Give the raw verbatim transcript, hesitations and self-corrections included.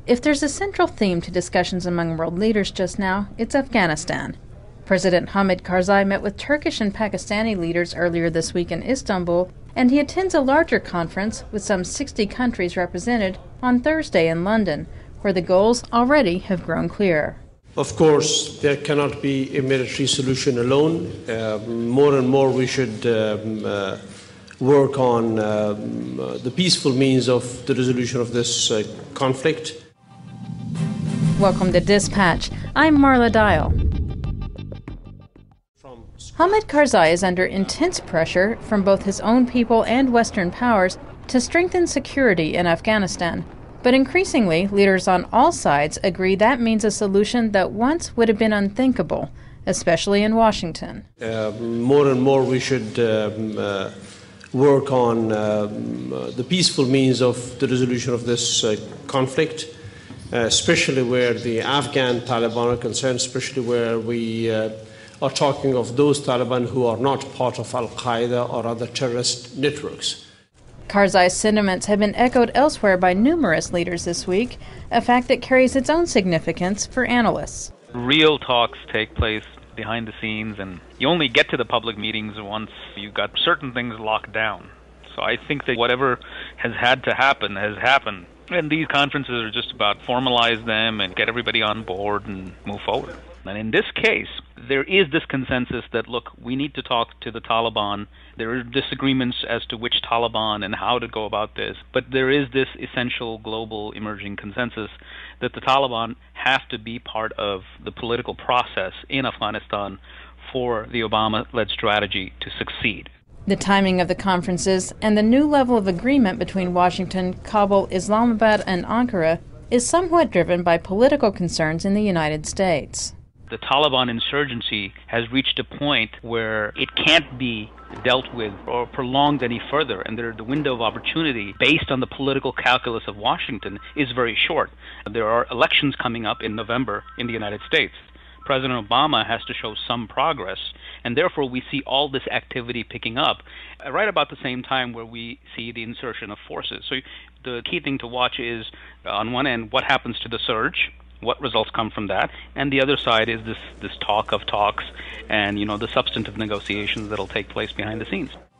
If there's a central theme to discussions among world leaders just now, it's Afghanistan. President Hamid Karzai met with Turkish and Pakistani leaders earlier this week in Istanbul, and he attends a larger conference with some sixty countries represented on Thursday in London, where the goals already have grown clearer. Of course, there cannot be a military solution alone. Uh, more and more we should um, uh, work on um, uh, the peaceful means of the resolution of this uh, conflict. Welcome to Dispatch. I'm Marla Dial. Hamid Karzai is under intense pressure from both his own people and Western powers to strengthen security in Afghanistan. But increasingly, leaders on all sides agree that means a solution that once would have been unthinkable, especially in Washington. Uh, more and more we should um, uh, work on um, uh, the peaceful means of the resolution of this uh, conflict. Uh, especially where the Afghan Taliban are concerned, especially where we uh, are talking of those Taliban who are not part of Al-Qaeda or other terrorist networks. Karzai's sentiments have been echoed elsewhere by numerous leaders this week, a fact that carries its own significance for analysts. Real talks take place behind the scenes, and you only get to the public meetings once you've got certain things locked down. So I think that whatever has had to happen has happened. And these conferences are just about formalize them and get everybody on board and move forward. And in this case, there is this consensus that, look, we need to talk to the Taliban. There are disagreements as to which Taliban and how to go about this. But there is this essential global emerging consensus that the Taliban have to be part of the political process in Afghanistan for the Obama-led strategy to succeed. The timing of the conferences and the new level of agreement between Washington, Kabul, Islamabad, and Ankara is somewhat driven by political concerns in the United States. The Taliban insurgency has reached a point where it can't be dealt with or prolonged any further, and there, the window of opportunity based on the political calculus of Washington is very short. There are elections coming up in November in the United States. President Obama has to show some progress, and therefore we see all this activity picking up right about the same time where we see the insertion of forces. So the key thing to watch is, on one end, what happens to the surge, what results come from that, and the other side is this, this talk of talks and, you know, the substantive negotiations that will take place behind the scenes.